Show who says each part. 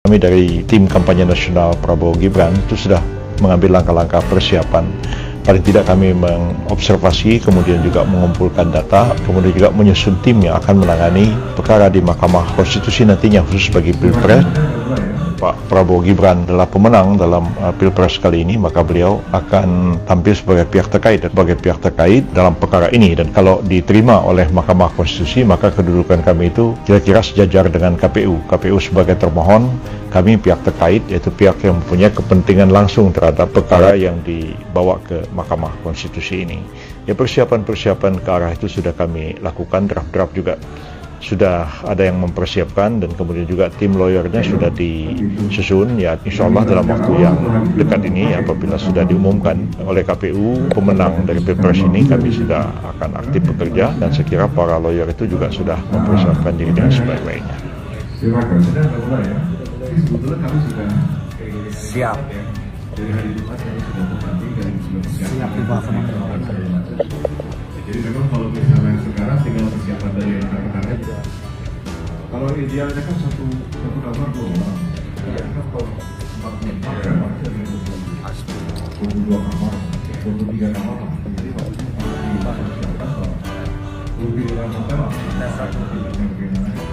Speaker 1: Kami dari tim kampanye nasional Prabowo Gibran itu sudah mengambil langkah-langkah persiapan. Paling tidak kami mengobservasi, kemudian juga mengumpulkan data, kemudian juga menyusun tim yang akan menangani perkara di Mahkamah Konstitusi nantinya khusus bagi Pilpres. Pak Prabowo Gibran adalah pemenang dalam Pilpres kali ini, maka beliau akan tampil sebagai pihak terkait dalam perkara ini. Dan kalau diterima oleh Mahkamah Konstitusi, maka kedudukan kami itu kira-kira sejajar dengan KPU. KPU sebagai termohon, kami pihak terkait, yaitu pihak yang mempunyai kepentingan langsung terhadap perkara yang dibawa ke Mahkamah Konstitusi ini. Ya, persiapan-persiapan ke arah itu sudah kami lakukan, draft-draft juga sudah ada yang mempersiapkan, dan kemudian juga tim lawyernya sudah disusun. Ya, insya Allah dalam waktu yang dekat ini, apabila sudah diumumkan oleh KPU pemenang dari Pilpres ini, kami sudah akan aktif bekerja, dan saya kira para lawyer itu juga sudah mempersiapkan diri dengan sebaik-baiknya.
Speaker 2: Silakan, sudah mulai ya. Sebetulnya kami sudah
Speaker 3: siap.
Speaker 2: Dari hari Jumat kami sudah bertanding dan sudah
Speaker 3: siap dibahas.
Speaker 2: Jadi memang kalau misalnya sekarang tinggal persiapan dari rekan-rekan aja. Kalau idealnya kan satu kamar 2 orang. Ya kan kalau 4 kamar jadi 22 kamar, 23 kamar. Jadi kalau lebih dalam hotel, kita satu bagaimana?